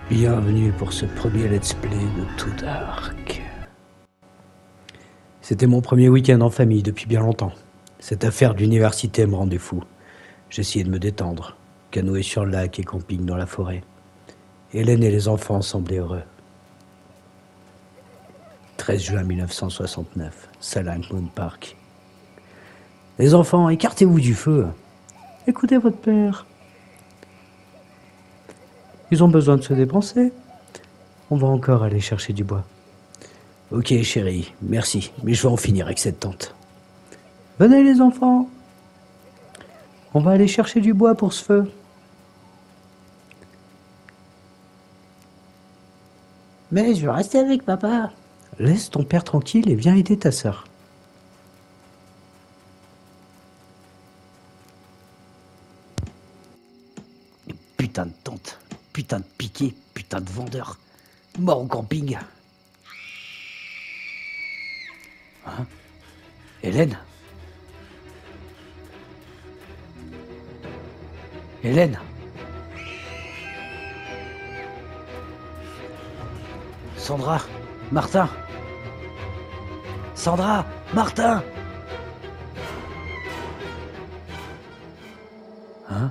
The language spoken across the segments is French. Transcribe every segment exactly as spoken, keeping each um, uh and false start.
Bienvenue pour ce premier let's play de Too Dark. C'était mon premier week-end en famille depuis bien longtemps. Cette affaire d'université me rendait fou. J'essayais de me détendre, canoë sur le lac et camping dans la forêt. Hélène et les enfants semblaient heureux. treize juin mille neuf cent soixante-neuf, Silent Moon Park. Les enfants, écartez-vous du feu. Écoutez votre père. Ils ont besoin de se dépenser. On va encore aller chercher du bois. Ok chérie, merci, mais je vais en finir avec cette tente. Venez les enfants. On va aller chercher du bois pour ce feu. Mais je veux rester avec papa. Laisse ton père tranquille et viens aider ta sœur. Putain de tente, putain de piqué, putain de vendeur. Mort au camping. Hein? Hélène? Hélène? Sandra? Martin? Sandra? Martin? Hein?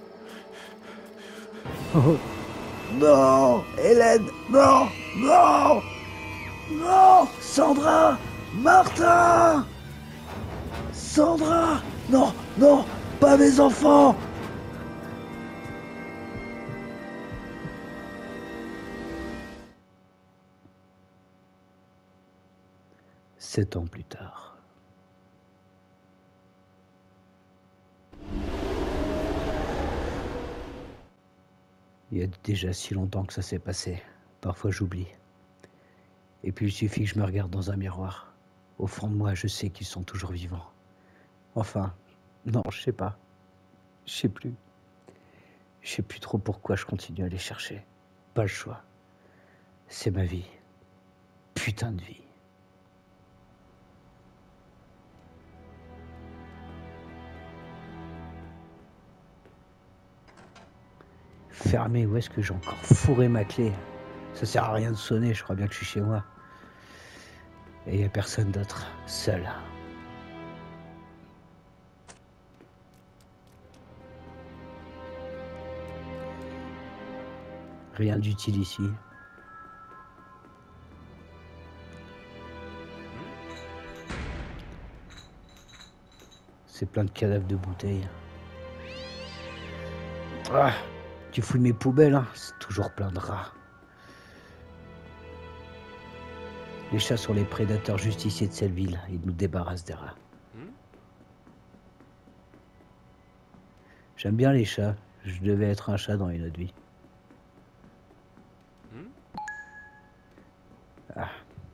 Oh. Non! Hélène! Non! Non! Non! Sandra! Martin! Sandra! Non! Non! Pas mes enfants! Sept ans plus tard. Il y a déjà si longtemps que ça s'est passé. Parfois j'oublie. Et puis il suffit que je me regarde dans un miroir. Au fond de moi, je sais qu'ils sont toujours vivants. Enfin, non, je sais pas. Je sais plus. Je sais plus trop pourquoi je continue à les chercher. Pas le choix. C'est ma vie. Putain de vie. Fermé, où est-ce que j'ai encore fourré ma clé? Ça sert à rien de sonner, je crois bien que je suis chez moi. Et il n'y a personne d'autre, seul. Rien d'utile ici. C'est plein de cadavres de bouteilles. Ah, tu fouilles mes poubelles, hein, c'est toujours plein de rats. Les chats sont les prédateurs justiciers de cette ville. Ils nous débarrassent des rats. J'aime bien les chats. Je devais être un chat dans une autre vie. Ah.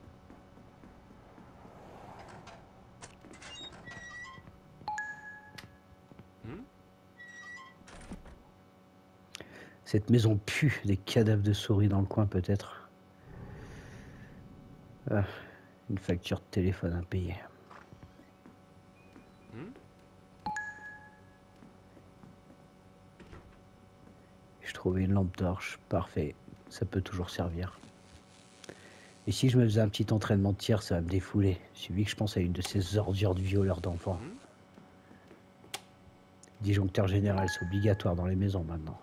Cette maison pue, des cadavres de souris dans le coin peut-être. Ah, une facture de téléphone impayée. Je trouvais une lampe torche, parfait, ça peut toujours servir. Et si je me faisais un petit entraînement de tir, ça va me défouler. Il suffit que je pense à une de ces ordures de violeurs d'enfants. Disjoncteur général, c'est obligatoire dans les maisons maintenant.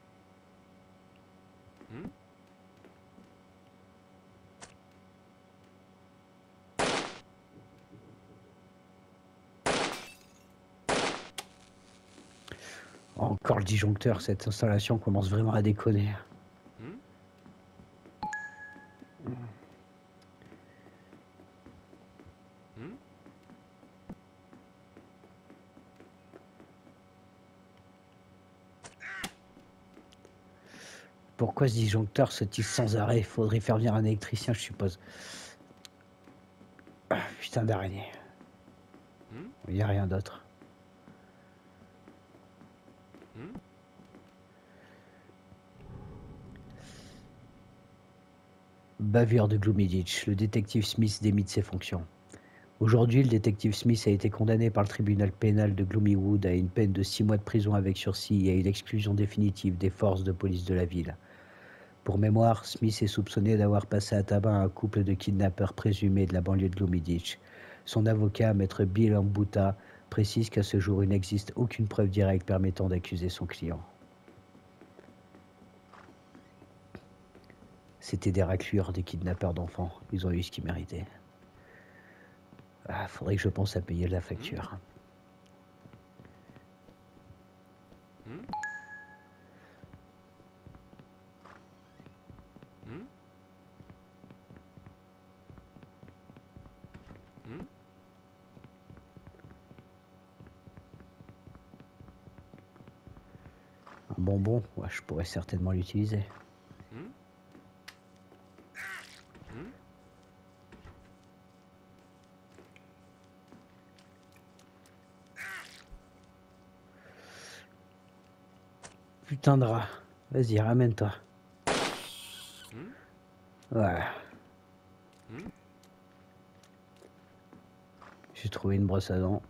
Encore le disjoncteur, cette installation commence vraiment à déconner. Pourquoi ce disjoncteur se tisse sans arrêt? Il faudrait faire venir un électricien, je suppose. Ah, putain d'araignée. Il n'y a rien d'autre. Bavure de Gloomy Ditch. Le détective Smith démit de ses fonctions. Aujourd'hui, le détective Smith a été condamné par le tribunal pénal de Gloomywood à une peine de six mois de prison avec sursis et à une exclusion définitive des forces de police de la ville. Pour mémoire, Smith est soupçonné d'avoir passé à tabac un couple de kidnappeurs présumés de la banlieue de Gloomy. Son avocat, maître Bill Ambuta, précise qu'à ce jour, il n'existe aucune preuve directe permettant d'accuser son client. C'était des raclures, des kidnappeurs d'enfants. Ils ont eu ce qu'ils méritaient. Ah, faudrait que je pense à payer la facture. Hmm? Hmm? Hmm? Un bonbon, ouais, je pourrais certainement l'utiliser. Hmm? Hmm? Putain de rat. Vas-y, ramène-toi. Hmm? Voilà. Hmm? J'ai trouvé une brosse à dents.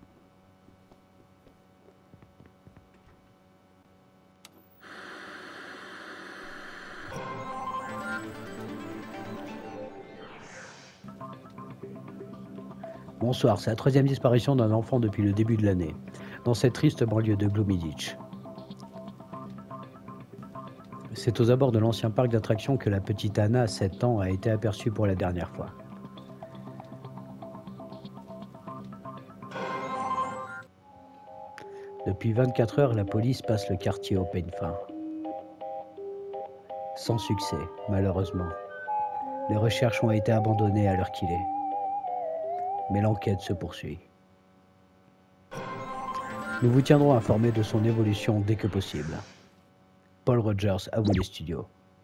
Bonsoir, c'est la troisième disparition d'un enfant depuis le début de l'année, dans cette triste banlieue de Gloomy. C'est aux abords de l'ancien parc d'attractions que la petite Anna, sept ans, a été aperçue pour la dernière fois. Depuis vingt-quatre heures, la police passe le quartier au peigne fin. Sans succès, malheureusement. Les recherches ont été abandonnées à l'heure qu'il est. Mais l'enquête se poursuit. Nous vous tiendrons informés de son évolution dès que possible. Paul Rogers, à vous les studios.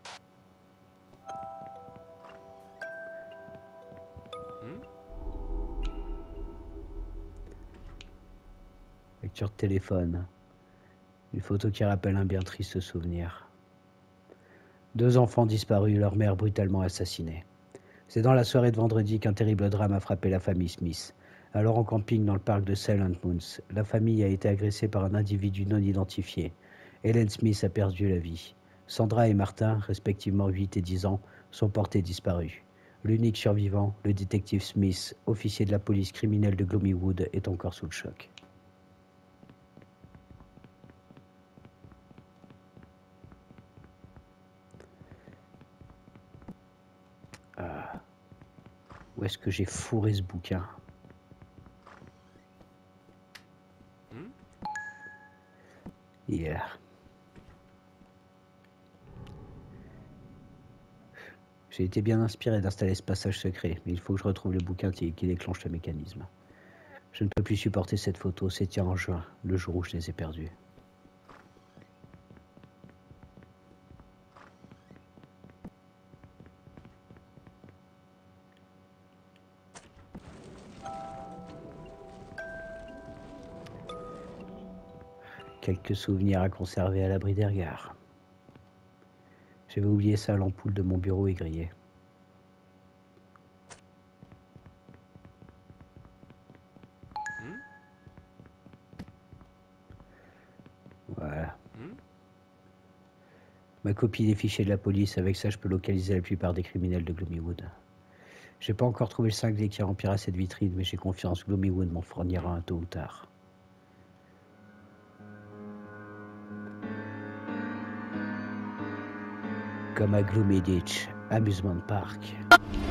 Hmm? Lecture de téléphone. Une photo qui rappelle un bien triste souvenir. Deux enfants disparus, leur mère brutalement assassinée. C'est dans la soirée de vendredi qu'un terrible drame a frappé la famille Smith. Alors en camping dans le parc de Silent Moons, la famille a été agressée par un individu non identifié. Helen Smith a perdu la vie. Sandra et Martin, respectivement huit et dix ans, sont portés disparus. L'unique survivant, le détective Smith, officier de la police criminelle de Gloomywood, est encore sous le choc. Ah. Où est-ce que j'ai fourré ce bouquin? Hmm? Hier. J'ai été bien inspiré d'installer ce passage secret, mais il faut que je retrouve le bouquin qui, qui déclenche le mécanisme. Je ne peux plus supporter cette photo, c'était en juin, le jour où je les ai perdus. Quelques souvenirs à conserver à l'abri des regards. J'avais oublié ça, l'ampoule de mon bureau est grillée. Hmm? Voilà. Hmm? Ma copie des fichiers de la police, avec ça je peux localiser la plupart des criminels de Gloomywood. J'ai pas encore trouvé le cinglé qui remplira cette vitrine, mais j'ai confiance, Gloomywood m'en fournira un tôt ou tard. Comme à Gloomy Ditch, Amusement Park.